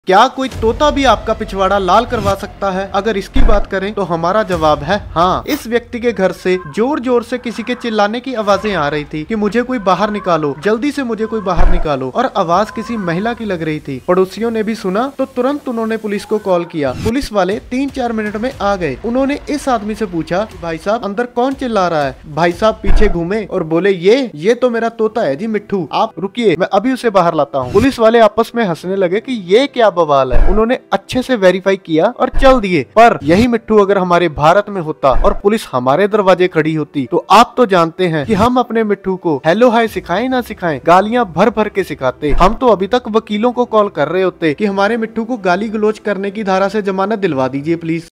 क्या कोई तोता भी आपका पिछवाड़ा लाल करवा सकता है? अगर इसकी बात करें तो हमारा जवाब है हाँ। इस व्यक्ति के घर से जोर जोर से किसी के चिल्लाने की आवाजें आ रही थी कि मुझे कोई बाहर निकालो, जल्दी से मुझे कोई बाहर निकालो, और आवाज किसी महिला की लग रही थी। पड़ोसियों ने भी सुना तो तुरंत उन्होंने पुलिस को कॉल किया। पुलिस वाले 3-4 मिनट में आ गए। उन्होंने इस आदमी से पूछा, भाई साहब अंदर कौन चिल्ला रहा है? भाई साहब पीछे घूमे और बोले, ये तो मेरा तोता है जी मिट्ठू, आप रुकिए मैं अभी उसे बाहर लाता हूँ। पुलिस वाले आपस में हंसने लगे कि ये क्या बवाल है। उन्होंने अच्छे से वेरीफाई किया और चल दिए। पर यही मिट्ठू अगर हमारे भारत में होता और पुलिस हमारे दरवाजे खड़ी होती तो आप तो जानते हैं कि हम अपने मिट्ठू को हेलो हाय सिखाएं ना सिखाएं, गालियां भर भर के सिखाते। हम तो अभी तक वकीलों को कॉल कर रहे होते कि हमारे मिट्ठू को गाली गलौज करने की धारा से जमानत दिलवा दीजिए प्लीज।